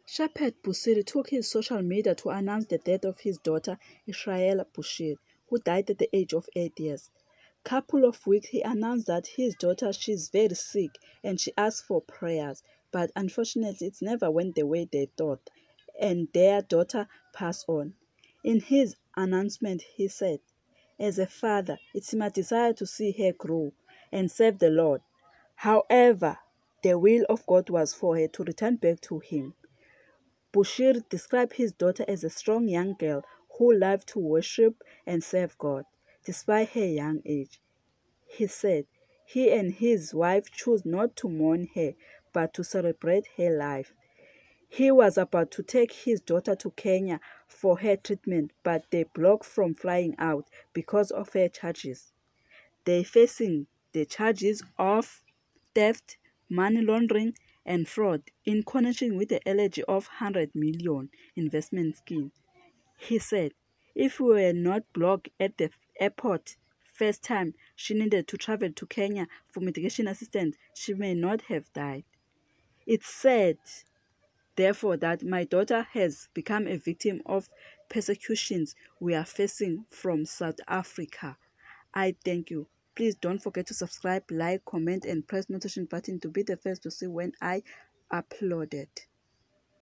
Shepherd Busiri took his social media to announce the death of his daughter Israel Busiri, who died at the age of 8 years. Couple of weeks he announced that his daughter, she's very sick and she asked for prayers, but unfortunately it never went the way they thought and their daughter passed on. In his announcement he said, "As a father, it's my desire to see her grow and serve the Lord. However, the will of God was for her to return back to him." Busiri described his daughter as a strong young girl who loved to worship and serve God, despite her young age. He said he and his wife chose not to mourn her, but to celebrate her life. He was about to take his daughter to Kenya for her treatment, but they blocked from flying out because of her charges. They're facing the charges of theft, money laundering, and fraud in connection with the allergy of 100 million investment scheme. He said, if we were not blocked at the airport first time she needed to travel to Kenya for mitigation assistance, she may not have died. It's said, therefore, that my daughter has become a victim of persecutions we are facing from South Africa. I thank you. Please don't forget to subscribe, like, comment, and press notification button to be the first to see when I upload it.